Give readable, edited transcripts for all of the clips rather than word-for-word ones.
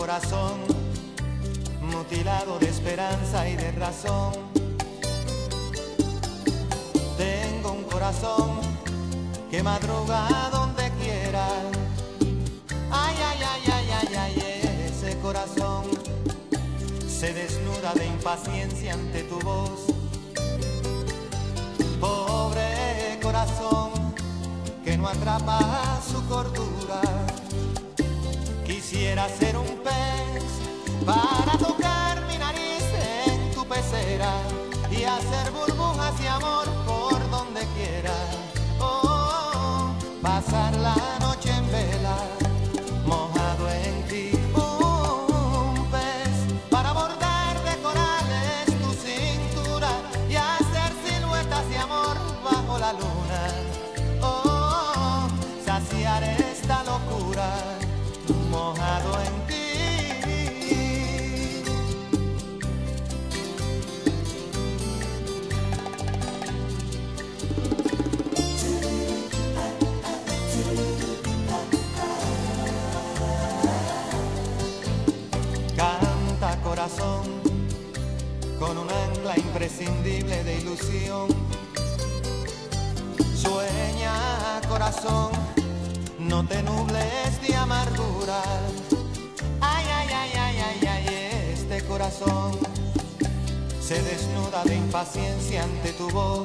corazón mutilado de esperanza y de razón. Tengo un corazón que madruga donde quiera. Ay, ay, ay, ay, ay, ay, ese corazón se desnuda de impaciencia ante tu voz. Pobre corazón que no atrapa su cordura. Quisiera ser un pez para tocar mi nariz en tu pecera y hacer burbujas de amor por donde quiera. Oh, pasar la noche en vela, mojado en ti. Un pez para bordar de corales tu cintura y hacer siluetas de amor bajo la luna. Oh, saciar esta locura mojado en ti. Canta corazón con un ancla imprescindible de ilusión. Sueña corazón, no te nubles de amargura. Ay, ay, ay, ay, ay, ay, este corazón se desnuda de impaciencia ante tu voz.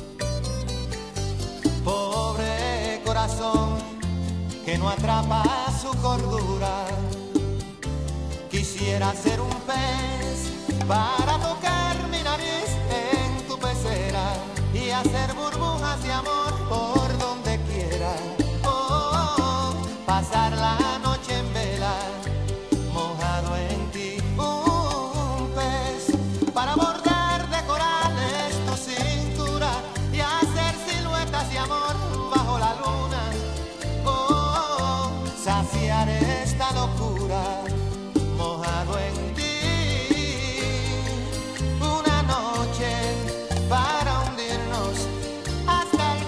Pobre corazón que no atrapa su cordura. Quisiera ser un pez para tocar mi nariz en tu pecera y hacer burbujas de amor por donde quiera. Pasar la noche en vela, mojado en ti. Un pez para bordar de corales tu cintura y hacer siluetas de amor bajo la luna. Oh, saciar esta locura, mojado en ti. Una noche para hundirnos hasta el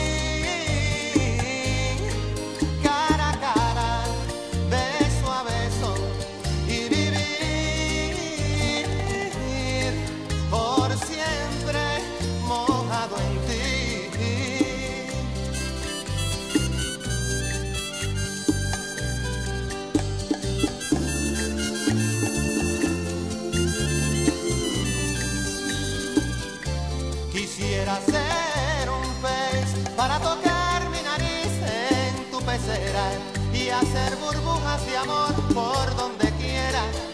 Quisiera ser un pez para tocar mi nariz en tu pecera y hacer burbujas de amor por donde quiera.